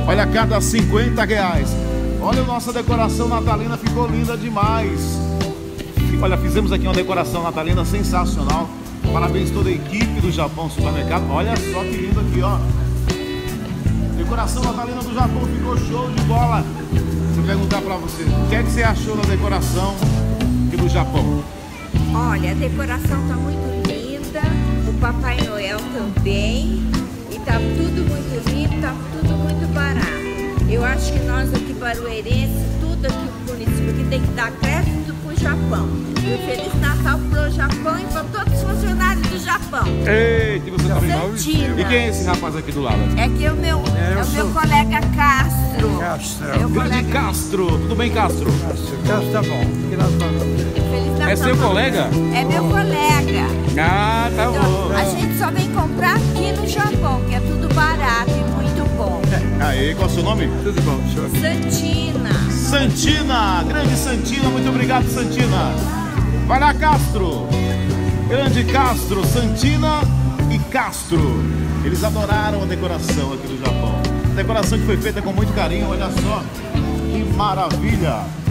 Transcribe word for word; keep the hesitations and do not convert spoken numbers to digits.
Olha, cada cinquenta reais. Olha, a nossa decoração natalina ficou linda demais. Olha, fizemos aqui uma decoração natalina sensacional. Parabéns a toda a equipe do Japão Supermercado. Olha só que lindo aqui, ó. Decoração natalina do Japão ficou show de bola. Vou perguntar pra você, o que é que você achou da decoração aqui do Japão? Olha, a decoração tá muito linda. O Papai Noel também. E tá tudo muito lindo, tá tudo muito barato. Eu acho que nós aqui barueirenses, tudo aqui o município que tem que dar crédito pro Japão. E um Feliz Natal pro Japão e para todos os funcionários do Japão. Eita, você também. Santina. E quem é esse rapaz aqui do lado? É que é o meu, é, é o meu colega Castro. Castro. Meu Grande colega... Castro. Tudo bem, Castro? Castro, Castro tá bom. Que nós falamos. Feliz Natal. É seu colega? É meu colega. Ah, tá Então, bom. a gente só vem comprar aqui no Japão, que é tudo barato e muito bom. Aí, qual é o seu nome? Tudo bom, senhor. Santina. Santina, grande Santina, muito obrigado, Santina. Vai lá, Castro. Grande Castro, Santina e Castro. Eles adoraram a decoração aqui do Japão. Decoração que foi feita com muito carinho, olha só. Que maravilha.